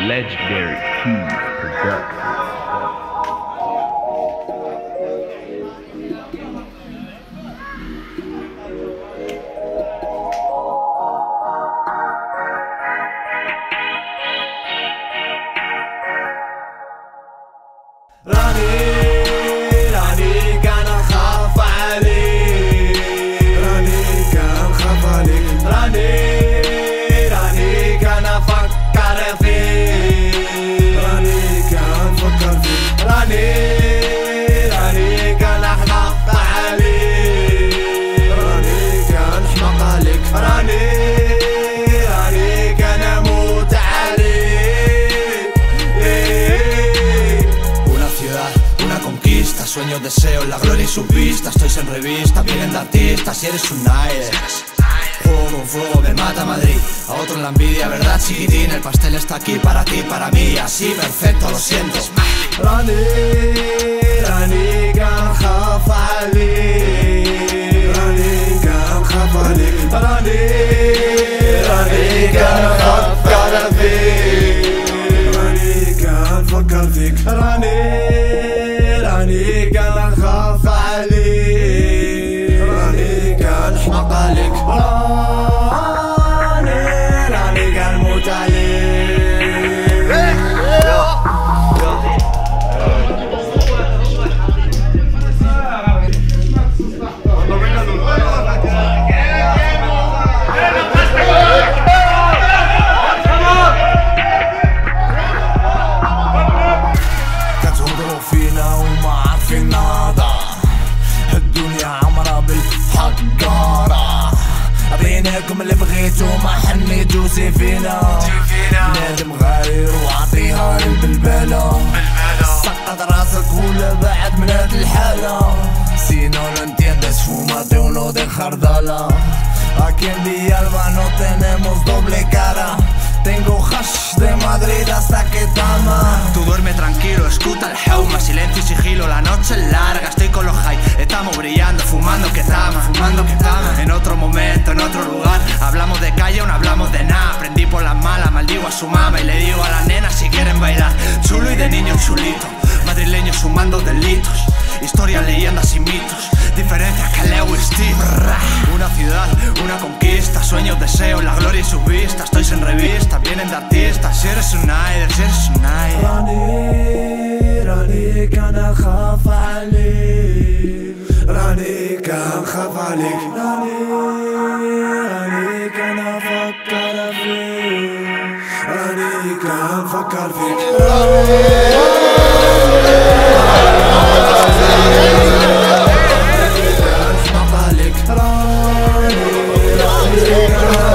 Legendary Keys Production. راني كان نخاف عليك، راني كان نخاف عليك، راني كان افكر فيك، راني كان نفكر فيك، راني كان احمق عليك، راني كان احمق عليك، راني كان اموت عليك. Una ciudad, una conquista, sueños, deseos, la gloria y sus vistas. Estoy en revista, vienen de artistas y eres un aire. Juego con fuego, me mata Madrid. A otros la envidia, ¿verdad, chiquitín? El pastel está aquí para ti, para mí. Así, perfecto, lo siento. راني كان نخاف عليك، راني كان نخاف عليك، راني كان نفكر فيك، راني كان نفكر فيك، راني كان نخاف عليك، راني كان نحمق عليك، راني كان نموت عليك. بينكم اللي بغيتو ما حنيتو سيفينا، بنادم غاير وعطيها للبلبلة، سقط راسك ولا بعد من هاد الحالة. Si no lo entiendes, fúmate uno de jardala. Aquí en Villalba no tenemos doble cara. Tengo hash de Madrid hasta que tama. Tú duerme tranquilo, escuta el jauma, silencio y sigilo, la noche es larga, estoy con los high, estamos brillando, fumando que tama, En otro momento, en otro lugar, hablamos de calle o no hablamos de nada. Aprendí por las malas, maldigo a su mama y le digo a las nenas si quieren bailar. Chulo y de niño chulito, madrileños sumando delitos, historias, leyendas y mitos, diferencias que Leo y Steve. Una ciudad, una conquista, sueños, deseos, la gloria y sus vistas. Estoy en revista, vienen de artistas. Si eres un aire, si eres un aire. راني كان اخاف عليك، راني كان خاف عليك، راني كان افكر فيك، راني كان فكر فيك، راني كان